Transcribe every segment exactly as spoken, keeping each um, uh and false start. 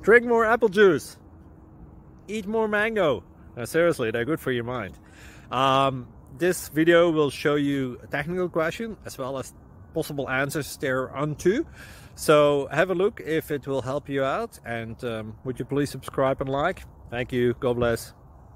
Drink more apple juice. Eat more mango. No, seriously, they're good for your mind. Um, this video will show you a technical question as well as possible answers thereunto. So have a look if it will help you out, and um, would you please subscribe and like? Thank you. God bless.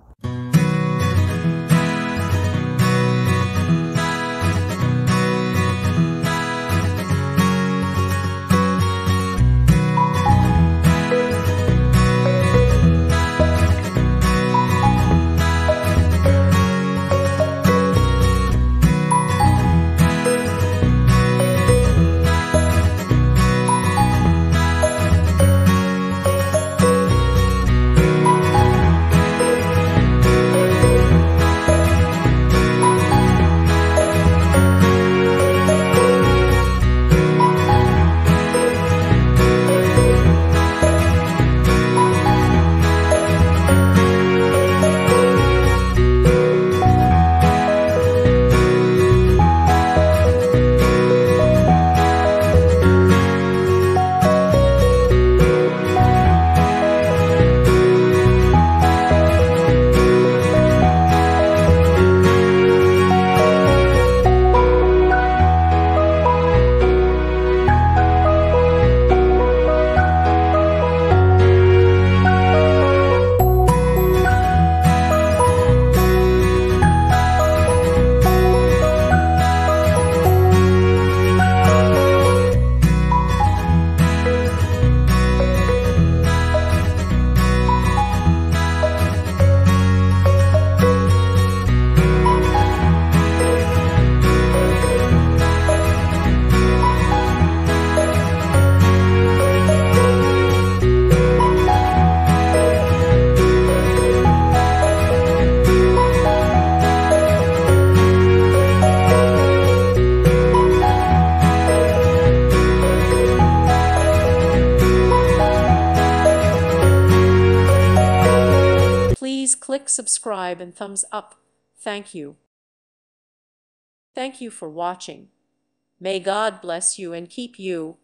Please click subscribe and thumbs up. Thank you. Thank you for watching. May God bless you and keep you.